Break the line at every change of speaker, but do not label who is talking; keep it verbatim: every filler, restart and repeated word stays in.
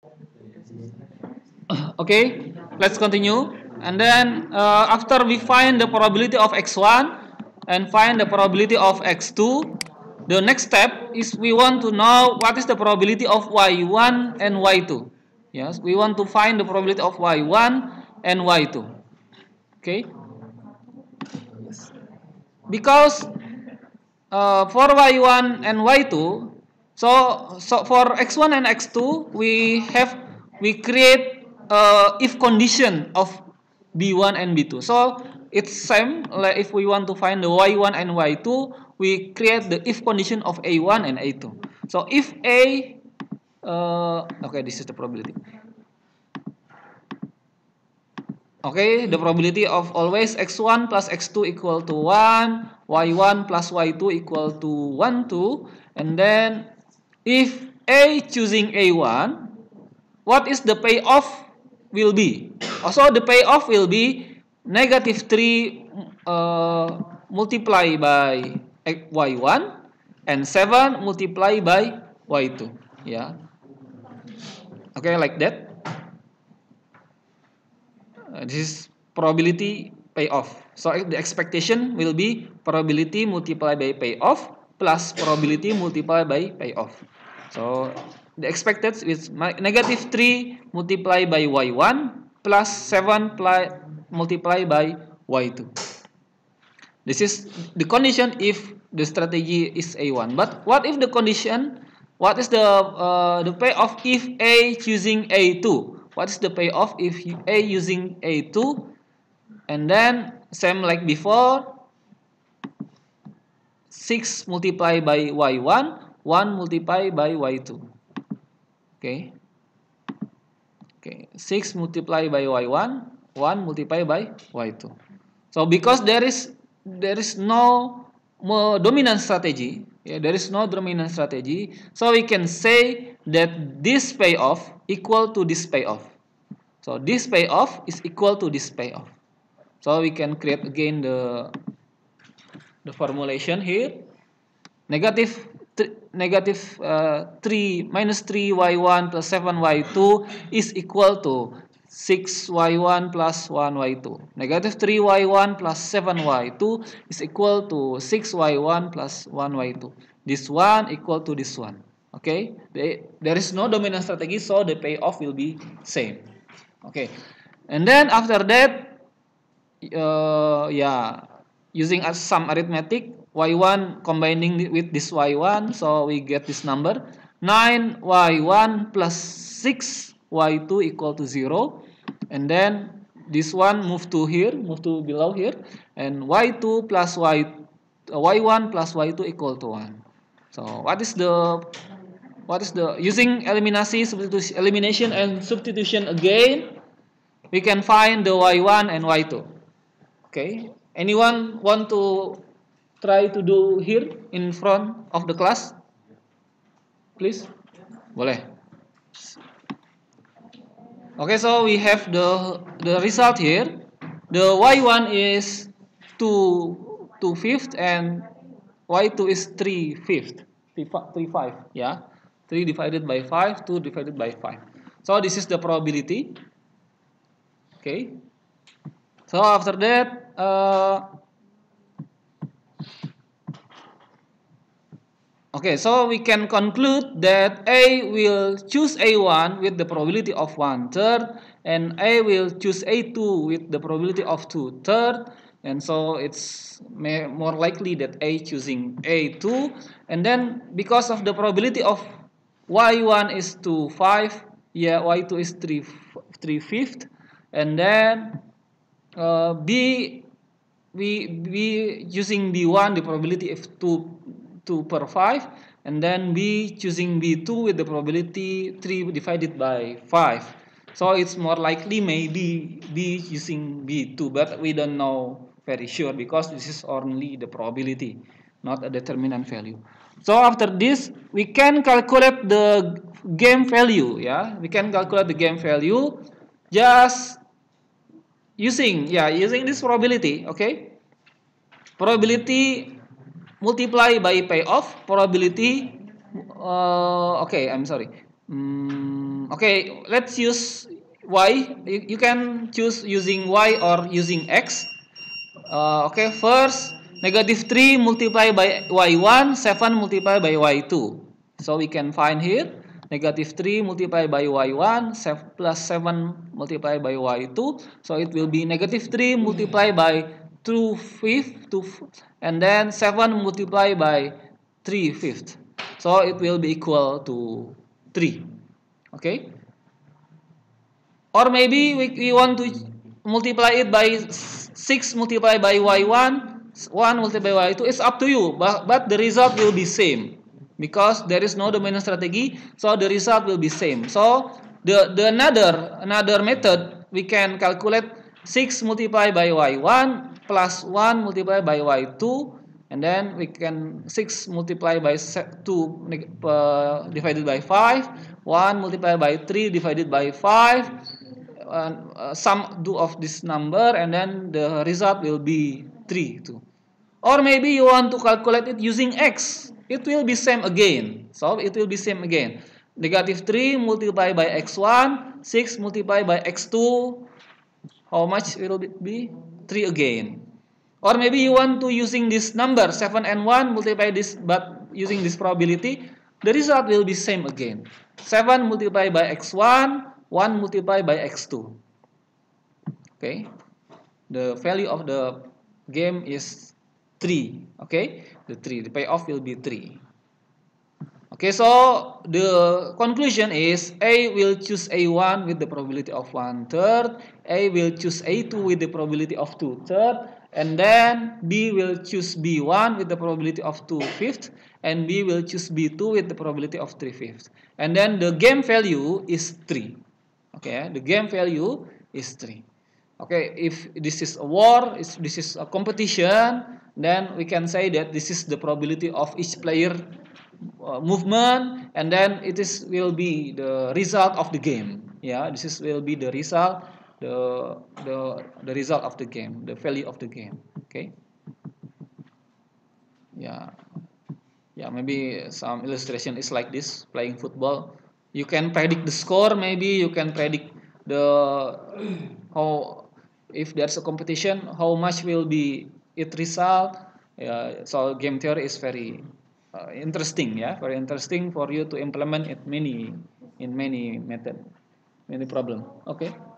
Okay, let's continue. And then uh, after we find the probability of x one and find the probability of x two, the next step is we want to know what is the probability of y one and y two. Yes, we want to find the probability of y one and y two. Okay, because uh, for y one and y two, so so for x one and x two we have we create uh, if condition of b one and b two. So it's same like if we want to find the y one and y two, we create the if condition of a one and a two. So if a uh, okay, this is the probability. Okay, the probability of always x one plus x two equal to one, y one plus y two equal to one, two, and then if A choosing A one, what is the payoff will be? Also, the payoff will be negative three uh, multiplied by y one and seven multiplied by y two. Yeah. Okay, like that. Uh, this is probability payoff. So the expectation will be probability multiplied by payoff plus probability multiplied by payoff. So the expected is negative three multiplied by y one plus seven multiplied by y two. This is the condition if the strategy is A one. But what if the condition, what is the uh, the payoff if A choosing A two? What is the payoff if A using A two? And then same like before, six multiplied by y one, one multiplied by y two. Okay. Okay, six multiplied by y one, one multiplied by y two. So because there is there is no dominant strategy, yeah, there is no dominant strategy, so we can say that this payoff equal to this payoff. So this payoff is equal to this payoff. So we can create again the the formulation here. Negative negative uh, three minus three y one plus seven y two is equal to six y one plus one y two. Negative three y one plus seven y two is equal to six y one plus one y two. This one equal to this one. Okay, they, there is no dominant strategy, so the payoff will be same. Okay, and then after that, uh, yeah, using some arithmetic, y one combining with this y one, so we get this number nine y one plus six y two equal to zero, and then this one move to here, move to below here, and y two plus y uh, y one plus y two equal to one. So what is the what is the using elimination, substitution, elimination and substitution again, we can find the y one and y two. Okay, anyone want to try to do here in front of the class? Please. Boleh. Okay, so we have the the result here. The y one is two two fifth and y two is three fifth. three five, yeah. three divided by five, two divided by five. So this is the probability. Okay. So after that, uh, okay, so we can conclude that A will choose A one with the probability of one third, and A will choose A two with the probability of two third, and so it's more likely that A choosing A two, and then because of the probability of y one is to five, yeah, y two is three three fifth, and then uh, B we we using B one the probability of two two per five, and then B choosing B two with the probability three divided by five. So it's more likely maybe B using B two, but we don't know very sure because this is only the probability, not a determinant value. So after this, we can calculate the game value. Yeah, we can calculate the game value just using yeah using this probability. Okay, probability multiply by payoff, probability uh, okay, I'm sorry, mm, okay, let's use y. You, you can choose using y or using x. Uh, okay, first negative three multiplied by y one, seven multiplied by y two. So we can find here negative three multiplied by y one plus seven multiplied by y two. So it will be negative three multiplied by two fifths, two, and then seven multiplied by three fifths. So it will be equal to three. Okay. Or maybe we, we want to multiply it by six multiplied by y one, one multiplied by y two. It's up to you, but, but the result will be same. Because there is no dominant strategy, so the result will be same. So the, the another another method, we can calculate six multiplied by y one plus one multiplied by y two, and then we can six multiplied by two uh, divided by five, one multiplied by three divided by five, and uh, sum do of this number, and then the result will be three too. Or maybe you want to calculate it using x. It will be same again. So it will be same again. Negative three multiplied by x one, six multiplied by x two. How much will it be? three again. Or maybe you want to using this number seven and one multiply this, but using this probability, the result will be same again. seven multiplied by x one, one multiplied by x two. Okay. The value of the game is three. Okay, the three, the payoff will be three. Okay, so the conclusion is A will choose A one with the probability of one third, A will choose A two with the probability of two third, and then B will choose B one with the probability of two fifths, and B will choose B two with the probability of three fifths. And then the game value is three. Okay, the game value is three. Okay, if this is a war, if this is a competition, then we can say that this is the probability of each player uh, movement, and then it is will be the result of the game. Yeah, this is will be the result, the the the result of the game, the value of the game. Okay. Yeah, yeah. Maybe some illustration is like this: playing football. You can predict the score. Maybe you can predict the how. If there's a competition, how much will be it result? Yeah, so game theory is very uh, interesting, yeah, very interesting for you to implement it many in many method, many problem. Okay.